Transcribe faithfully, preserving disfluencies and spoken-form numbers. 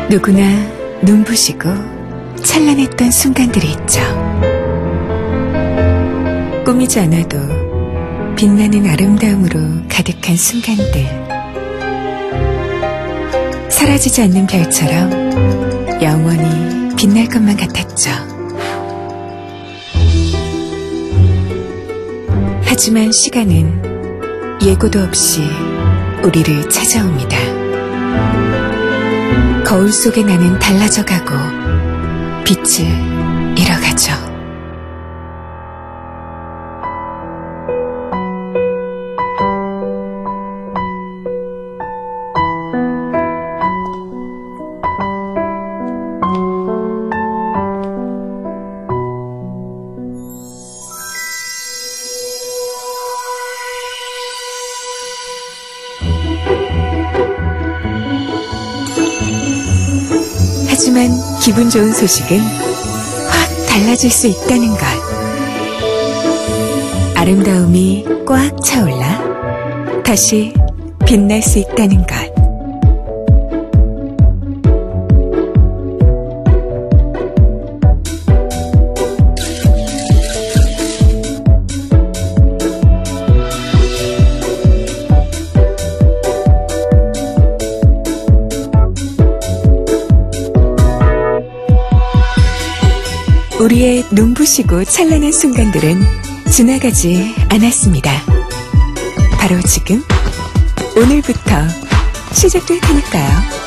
누구나 눈부시고 찬란했던 순간들이 있죠. 꾸미지 않아도 빛나는 아름다움으로 가득한 순간들. 사라지지 않는 별처럼 영원히 빛날 것만 같았죠. 하지만 시간은 예고도 없이 우리를 찾아옵니다. 거울 속에 나는 달라져가고 빛을 잃어가죠. 하지만 기분 좋은 소식은 확 달라질 수 있다는 것. 아름다움이 꽉 차올라 다시 빛날 수 있다는 것. 우리의 눈부시고 찬란한 순간들은 지나가지 않았습니다. 바로 지금, 오늘부터 시작될 테니까요.